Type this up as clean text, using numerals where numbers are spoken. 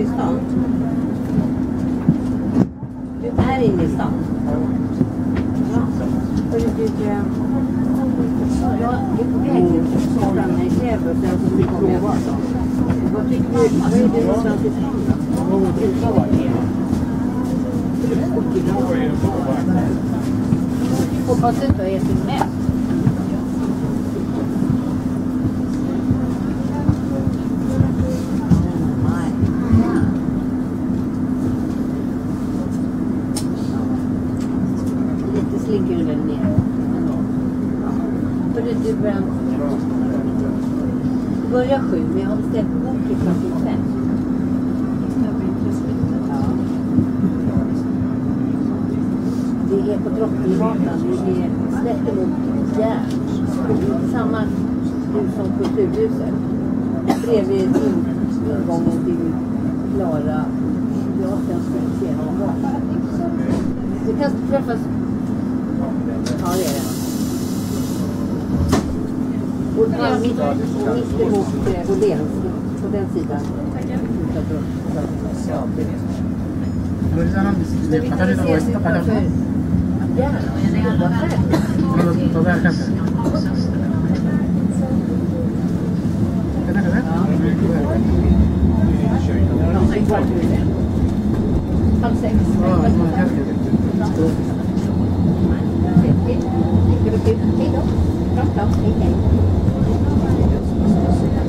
stan. Du är inne i stan. Ja. Jag är på väg så framme i Gävle och sen så kommer jag vara. Vad tycker du? Vad är det någonstans i stan då? Hoppas inte jag äter med. Lite slinker den ner. För du börjar 7, men jag har beställt bok till klockan 5. Det är på Drottninggatan, det är slätt emot Järn. Samma hus som Kulturhuset. Bredvid ingången till Klara teatern ska se någon gång. Vi kan träffas. Ja, det är det. Och mitt emot Åhléns, på den sidan. Men vi kan ses utanför Järn. Halv 6. Hej då. Bra, hej.